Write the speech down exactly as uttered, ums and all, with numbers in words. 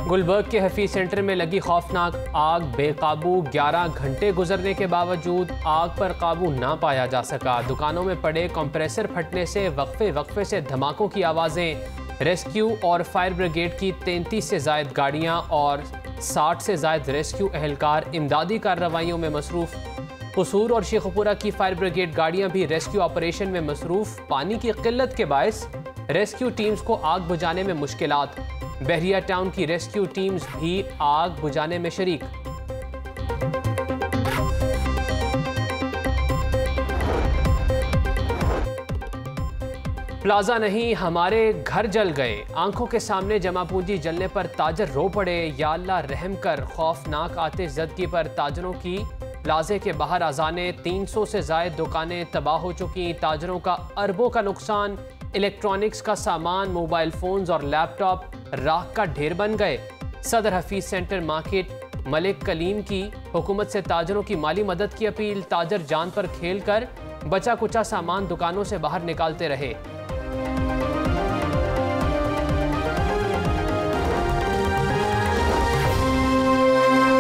गुलबर्ग के हफीज सेंटर में लगी खौफनाक आग, बेकाबू ग्यारह घंटे गुजरने के बावजूद आग पर काबू ना पाया जा सका। दुकानों में पड़े कंप्रेसर फटने से वक्फे वक्फे से धमाकों की आवाज़ें। रेस्क्यू और फायर ब्रिगेड की तैंतीस से जायद गाड़ियां और साठ से जायद रेस्क्यू एहलकार इमदादी कार्रवाइयों में मसरूफ़। कसूर और शेखपुरा की फायर ब्रिगेड गाड़ियां भी रेस्क्यू ऑपरेशन में मसरूफ़। पानी की किल्लत के बायस रेस्क्यू टीम्स को आग बुझाने में मुश्किलात। बहरिया टाउन की रेस्क्यू टीम्स भी आग बुझाने में शरीक। प्लाजा नहीं, हमारे घर जल गए। आंखों के सामने जमा पूंजी जलने पर ताजर रो पड़े। या अल्लाह रहम कर। खौफनाक आतिश ज़दगी पर ताजरों की प्लाजे के बाहर अजाने। तीन सौ से जायद दुकानें तबाह हो चुकी। ताजरों का अरबों का नुकसान। इलेक्ट्रॉनिक्स का सामान, मोबाइल फोन्स और लैपटॉप राख का ढेर बन गए। सदर हफीज सेंटर मार्केट मलिक कलीम की हुकूमत से ताजरों की माली मदद की अपील। ताजर जान पर खेल कर बचा कुचा सामान दुकानों से बाहर निकालते रहे।